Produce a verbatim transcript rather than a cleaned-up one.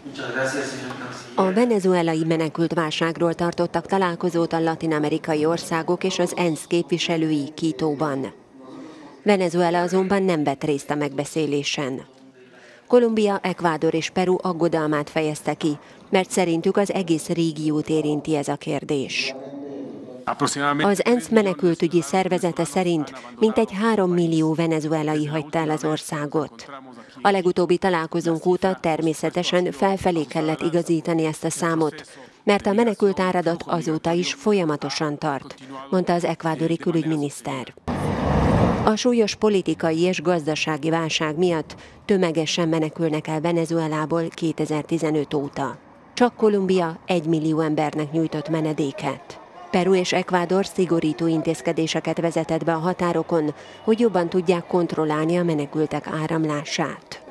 A venezuelai menekültválságról tartottak találkozót a latin-amerikai országok és az ENSZ képviselői Quitóban. Venezuela azonban nem vett részt a megbeszélésen. Kolumbia, Ecuador és Peru aggodalmát fejezte ki, mert szerintük az egész régiót érinti ez a kérdés. Az ENSZ menekültügyi szervezete szerint mintegy három millió venezuelai hagyta el az országot. A legutóbbi találkozónk óta természetesen felfelé kellett igazítani ezt a számot, mert a menekült áradat azóta is folyamatosan tart, mondta az ekvádori külügyminiszter. A súlyos politikai és gazdasági válság miatt tömegesen menekülnek el Venezuelából kétezer-tizenöt óta. Csak Kolumbia egy millió embernek nyújtott menedéket. Peru és Ecuador szigorító intézkedéseket vezetett be a határokon, hogy jobban tudják kontrollálni a menekültek áramlását.